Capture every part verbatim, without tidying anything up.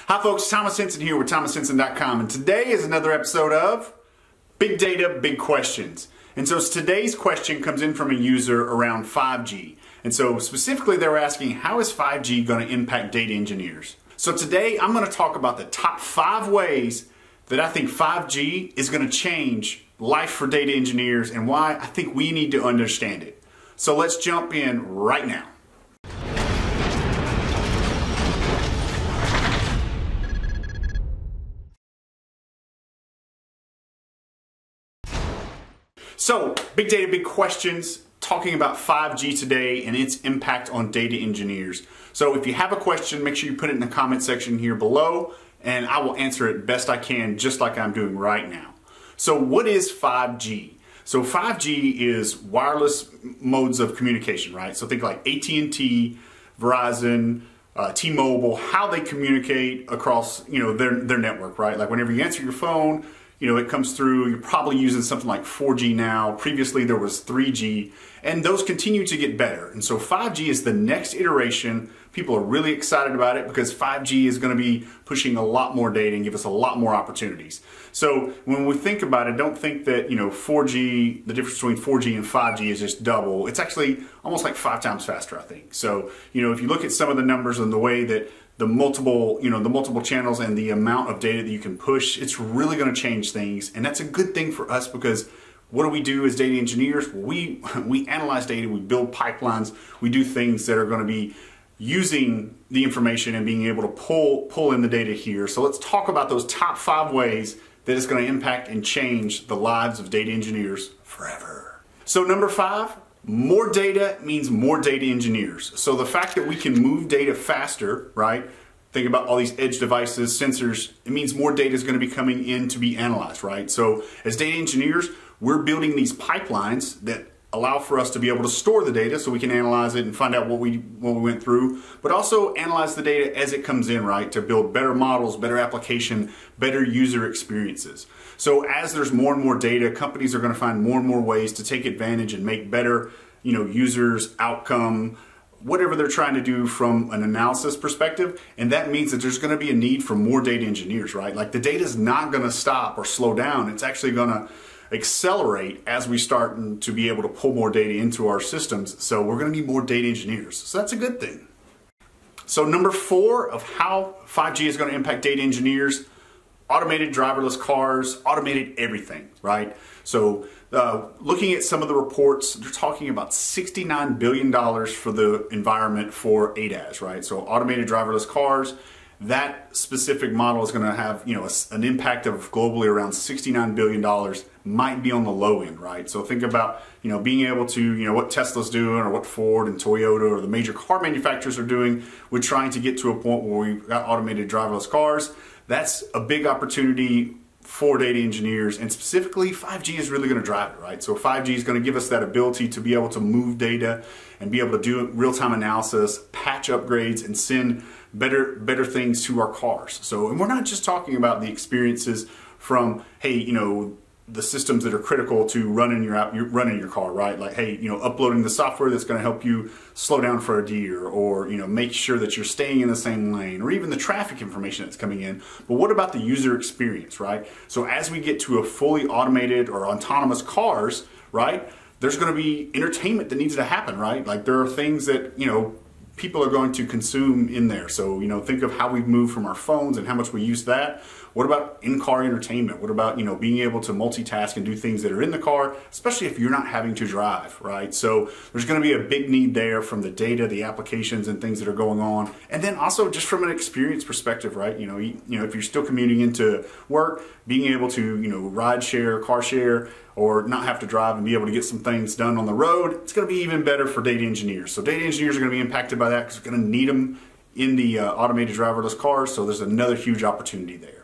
Hi folks, Thomas Henson here with Thomas Henson dot com, and today is another episode of Big Data, Big Questions. And so today's question comes in from a user around five G. And so specifically they were asking, how is five G going to impact data engineers? So today I'm going to talk about the top five ways that I think five G is going to change life for data engineers and why I think we need to understand it. So let's jump in right now. So, big data, big questions, talking about five G today and its impact on data engineers. So if you have a question, make sure you put it in the comment section here below and I will answer it best I can, just like I'm doing right now. So what is five G? So five G is wireless modes of communication, right? So think like A T and T, Verizon, uh, T-Mobile, how they communicate across, you know, their, their network, right? Like whenever you answer your phone, you know, it comes through, you're probably using something like four G now. Previously there was three G, and those continue to get better. And so five G is the next iteration. People are really excited about it because five G is going to be pushing a lot more data and give us a lot more opportunities. So when we think about it, don't think that, you know, four G, the difference between four G and five G is just double. It's actually almost like five times faster, I think. So, you know, if you look at some of the numbers and the way that the multiple, you know, the multiple channels and the amount of data that you can push, it's really going to change things. And that's a good thing for us because what do we do as data engineers? We, we analyze data, we build pipelines, we do things that are going to be using the information and being able to pull, pull in the data here. So let's talk about those top five ways that it's going to impact and change the lives of data engineers forever. So number five, more data means more data engineers. So the fact that we can move data faster, right? Think about all these edge devices, sensors, it means more data is going to be coming in to be analyzed, right? So as data engineers, we're building these pipelines that allow for us to be able to store the data so we can analyze it and find out what we, what we went through, but also analyze the data as it comes in, right? To build better models, better application, better user experiences. So as there's more and more data, companies are going to find more and more ways to take advantage and make better, you know, users, outcome, whatever they're trying to do from an analysis perspective. And that means that there's going to be a need for more data engineers, right? Like the data is not going to stop or slow down. It's actually going to accelerate as we start to be able to pull more data into our systems. So we're going to need more data engineers. So that's a good thing. So number four of how five G is going to impact data engineers, automated driverless cars, automated everything, right? So uh, looking at some of the reports, they're talking about sixty-nine billion dollars for the environment for A D A S, right? So automated driverless cars, that specific model is going to have, you know, a, an impact of globally around sixty-nine billion dollars, might be on the low end, right? So think about, you know, being able to, you know, what Tesla's doing or what Ford and Toyota or the major car manufacturers are doing. We're trying to get to a point where we've got automated driverless cars. That's a big opportunity for data engineers, and specifically five G is really going to drive it, right? So five G is going to give us that ability to be able to move data and be able to do real-time analysis, patch upgrades, and send better better things to our cars. So, and we're not just talking about the experiences from, hey, you know, the systems that are critical to running your app, running your car, right? Like, hey, you know, uploading the software that's going to help you slow down for a deer, or, you know, make sure that you're staying in the same lane, or even the traffic information that's coming in. But what about the user experience, right? So as we get to a fully automated or autonomous cars, right, there's going to be entertainment that needs to happen, right? Like there are things that, you know, people are going to consume in there. So, you know, think of how we've moved from our phones and how much we use that. What about in-car entertainment? What about, you know, being able to multitask and do things that are in the car, especially if you're not having to drive, right? So there's going to be a big need there from the data, the applications and things that are going on. And then also just from an experience perspective, right? You know, you, you know, if you're still commuting into work, being able to, you know, ride share, car share, or not have to drive and be able to get some things done on the road, it's going to be even better for data engineers. So data engineers are going to be impacted by that because we're going to need them in the uh, automated driverless cars. So there's another huge opportunity there.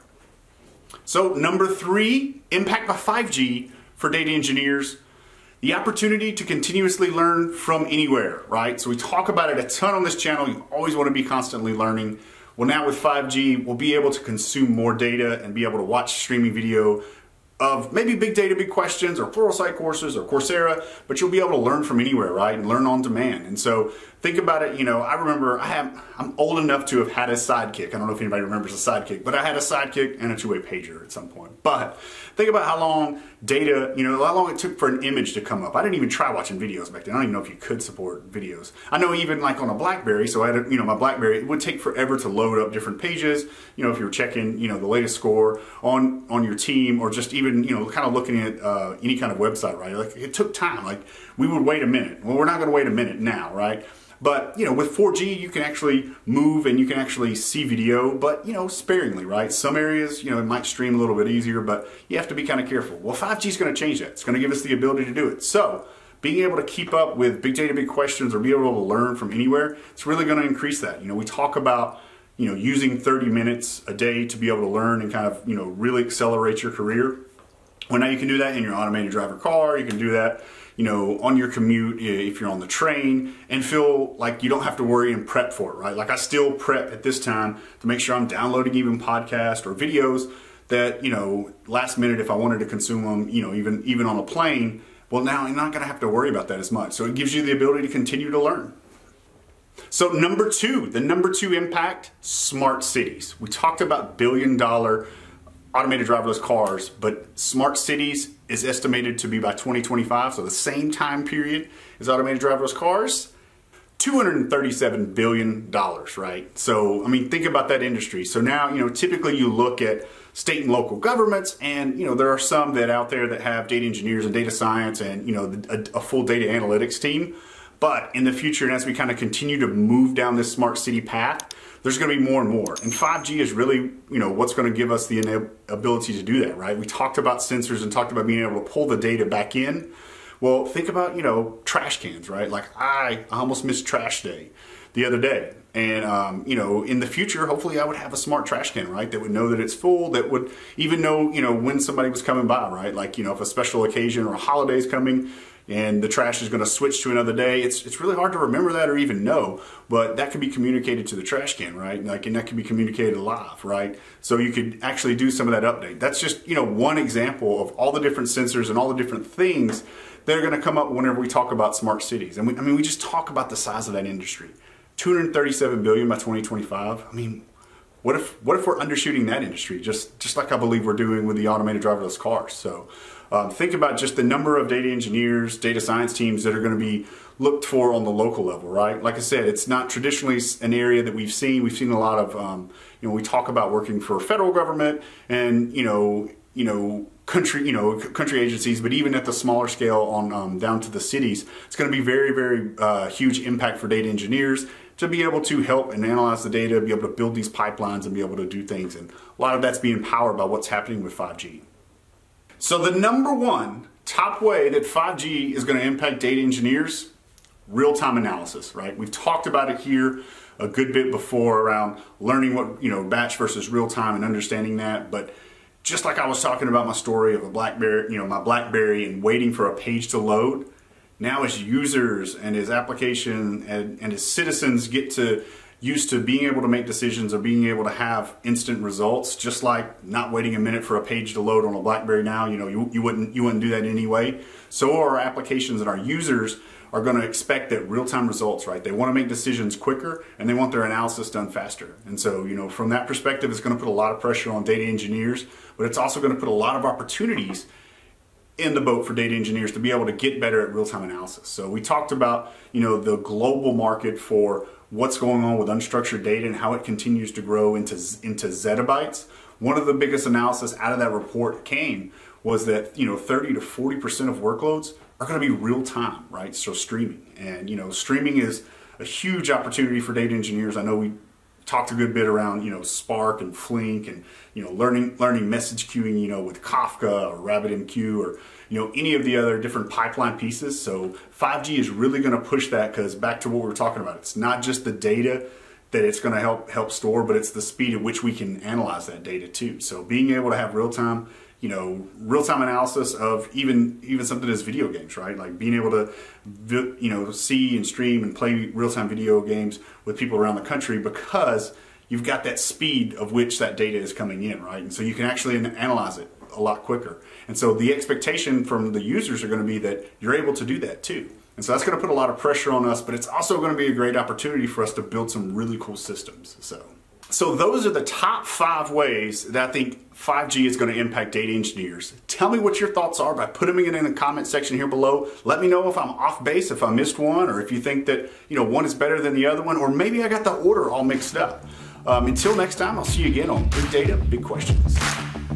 So number three, impact by five G for data engineers, the opportunity to continuously learn from anywhere, right? So we talk about it a ton on this channel. You always want to be constantly learning. Well, now with five G, we'll be able to consume more data and be able to watch streaming video of maybe big data, big questions, or Pluralsight courses or Coursera, but you'll be able to learn from anywhere, right? And learn on demand. And so think about it, you know, I remember I have, I'm old enough to have had a sidekick. I don't know if anybody remembers a sidekick, but I had a sidekick and a two-way pager at some point. But think about how long data, you know, how long it took for an image to come up. I didn't even try watching videos back then. I don't even know if you could support videos. I know even like on a BlackBerry, so I had, a, you know, my BlackBerry, it would take forever to load up different pages, you know, if you were checking, you know, the latest score on, on your team, or just even, you know, kind of looking at uh, any kind of website, right? Like it took time. Like we would wait a minute. Well, we're not going to wait a minute now, right? But, you know, with four G, you can actually move and you can actually see video, but, you know, sparingly, right? Some areas, you know, it might stream a little bit easier, but you have to be kind of careful. Well, five G is going to change that. It's going to give us the ability to do it. So being able to keep up with big data, big questions, or be able to learn from anywhere, it's really going to increase that. You know, we talk about, you know, using thirty minutes a day to be able to learn and kind of, you know, really accelerate your career. Well, now you can do that in your automated driver car. You can do that, you know, on your commute if you're on the train, and feel like you don't have to worry and prep for it, right? Like I still prep at this time to make sure I'm downloading even podcasts or videos that, you know, last minute if I wanted to consume them, you know, even, even on a plane, well, now you're not going to have to worry about that as much. So it gives you the ability to continue to learn. So number two, the number two impact, smart cities. We talked about billion dollar automated driverless cars, but smart cities is estimated to be by twenty twenty-five, so the same time period as automated driverless cars, two hundred thirty-seven billion dollars, right? So, I mean, think about that industry. So now, you know, typically you look at state and local governments, and, you know, there are some that out there that have data engineers and data science and, you know, a, a full data analytics team. But in the future, and as we kind of continue to move down this smart city path, there's going to be more and more. And five G is really, you know, what's going to give us the ability to do that, right? We talked about sensors and talked about being able to pull the data back in. Well, think about, you know, trash cans, right? Like I, I almost missed trash day the other day. And, um, you know, in the future, hopefully I would have a smart trash can, right? That would know that it's full, that would even know, you know, when somebody was coming by, right? Like, you know, if a special occasion or a holiday is coming, and the trash is going to switch to another day. It's it's really hard to remember that or even know, but that can be communicated to the trash can, right? Like, and that can be communicated live, right? So you could actually do some of that update. That's just, you know, one example of all the different sensors and all the different things that are going to come up whenever we talk about smart cities. And we, I mean, we just talk about the size of that industry. two hundred thirty-seven billion dollars by twenty twenty-five. I mean, what if what if we're undershooting that industry, just just like I believe we're doing with the automated driverless cars? So um, think about just the number of data engineers, data science teams that are going to be looked for on the local level, right? Like I said, it's not traditionally an area that we've seen. We've seen a lot of, um, you know, we talk about working for federal government and, you know, you know, country, you know, country agencies, but even at the smaller scale on um, down to the cities, it's going to be very, very uh, huge impact for data engineers to be able to help and analyze the data, be able to build these pipelines and be able to do things. And a lot of that's being powered by what's happening with five G. So the number one top way that five G is going to impact data engineers, real-time analysis, right? We've talked about it here a good bit before around learning what, you know, batch versus real-time and understanding that. But just like I was talking about my story of a BlackBerry, you know, my BlackBerry and waiting for a page to load, now as users and as application and, and as citizens get to used to being able to make decisions or being able to have instant results, just like not waiting a minute for a page to load on a BlackBerry now, you know, you, you wouldn't you wouldn't do that anyway. So our applications and our users are going to expect that real-time results, right? They want to make decisions quicker and they want their analysis done faster. And so, you know, from that perspective, it's going to put a lot of pressure on data engineers, but it's also going to put a lot of opportunities in the boat for data engineers to be able to get better at real-time analysis. So we talked about, you know, the global market for what's going on with unstructured data and how it continues to grow into, into zettabytes. One of the biggest analysis out of that report came was that, you know, thirty to forty percent of workloads are going to be real time, right? So streaming, and, you know, streaming is a huge opportunity for data engineers. I know we talked a good bit around, you know, Spark and Flink and, you know, learning learning message queuing, you know, with Kafka or RabbitMQ or, you know, any of the other different pipeline pieces. So five G is really going to push that, because back to what we were talking about, it's not just the data that it's going to help help store, but it's the speed at which we can analyze that data too. So being able to have real time, you know, real-time analysis of even even something as video games, right? Like being able to, you know, see and stream and play real-time video games with people around the country, because you've got that speed of which that data is coming in, right? And so you can actually analyze it a lot quicker. And so the expectation from the users are going to be that you're able to do that too. And so that's going to put a lot of pressure on us, but it's also going to be a great opportunity for us to build some really cool systems. So, so those are the top five ways that I think five G is going to impact data engineers. Tell me what your thoughts are by putting it in the comment section here below. Let me know if I'm off base, if I missed one, or if you think that, you know, one is better than the other one, or maybe I got the order all mixed up. Um, until next time, I'll see you again on Big Data, Big Questions.